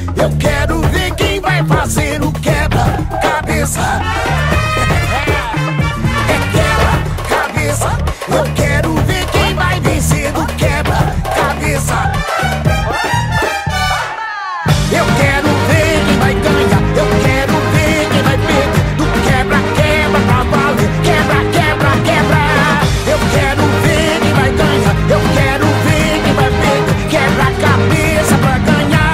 Eu quero ver quem vai fazer o quebra-cabeça. É quebra-cabeça. Eu quero ver quem vai vencer o quebra-cabeça. Eu quero ver quem vai ganhar. Eu quero ver quem vai perder. Do quebra-quebra pra valer. Quebra, quebra, quebra. Eu quero ver quem vai ganhar. Eu quero ver quem vai perder. Quebra-cabeça pra ganhar.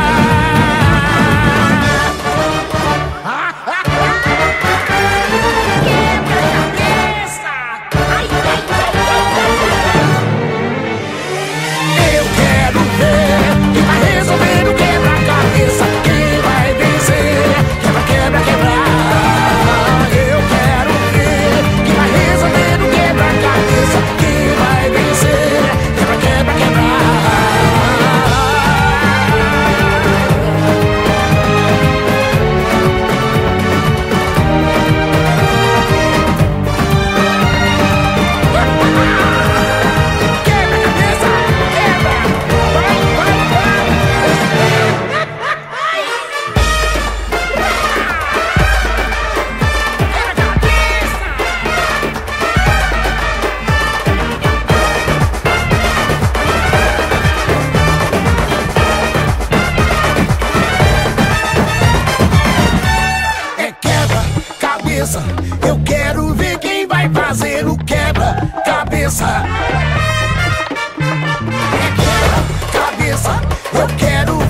Quebra-cabeça. Ai, ai, ai. Eu quero ver quem vai resolver o quebra-cabeça. Quem vai vencer? Quebra, quebra, quebra. Eu quero ver quem vai resolver o quebra-cabeça. Quem vai vencer? Quebra, quebra, quebra. Quebra-cabeça, quebra. Vai, vai, vai. É quebra-cabeça. Eu quero ver quem vai fazer o quebra-cabeça. É quebra-cabeça. Eu quero